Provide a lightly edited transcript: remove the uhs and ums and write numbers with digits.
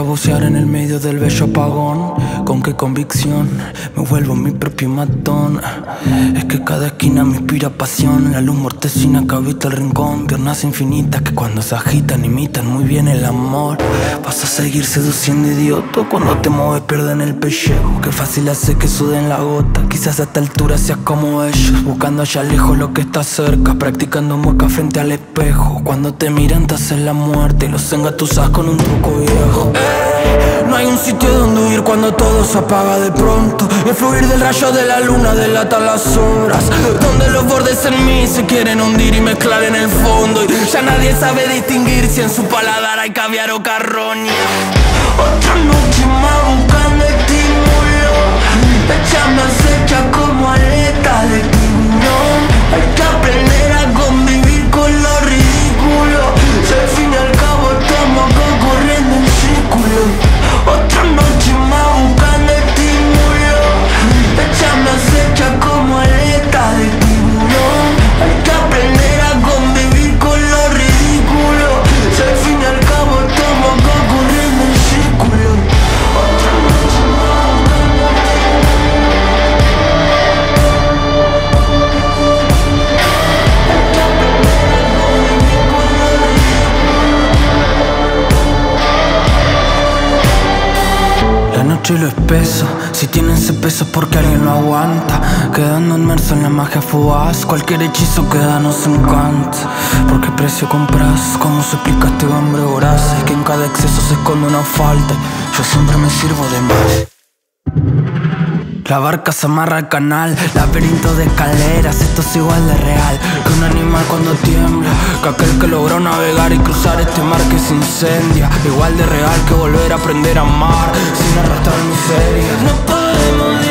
bucear en el medio del bello apagón. Con qué convicción me vuelvo mi propio matón. Es que cada esquina me inspira pasión. La luz mortecina que habita el rincón. Piernas infinitas que cuando se agitan imitan muy bien el amor. Vas a seguir seduciendo idiota. Cuando te mueves pierden el pellejo. Qué fácil hace que suden la gota. Quizás a esta altura seas como ellos, buscando allá lejos lo que está cerca, practicando mueca frente al espejo. Cuando te miran te hacen la muerte y los engatusas con un truco viejo. No hay un sitio donde huir cuando todo se apaga de pronto. El fluir del rayo de la luna delata las horas, donde los bordes en mí se quieren hundir y mezclar en el fondo. Y ya nadie sabe distinguir si en su paladar hay caviar o carroña. Otra noche más buscando estímulo. La llama acecha como aleta de tiburón. Hay que aprender a convivir con lo ridículo. Si al fin y al cabo estamos acá corriendo en círculo. Otra noche más buscando estímulo. La llama acecha como aleta de tiburón. Hay que aprender a convivir con lo ridículo. Si al fin y al cabo estamos acá corriendo en círculo. Otra noche más buscando la noche y lo espeso, si tienen ese peso es porque alguien lo aguanta. Quedando inmerso en la magia fugaz, cualquier hechizo que da nos encanta. ¿Por qué precio compras? ¿Cómo se explica este hambre voraz? Es que en cada exceso se esconde una falta. Yo siempre me sirvo de más. La barca se amarra al canal, laberinto de escaleras. Esto es igual de real que un animal cuando tiembla, que aquel que logró navegar y cruzar este mar que se incendia. Igual de real que volver a aprender a amar sin arrastrar miseria. No podemos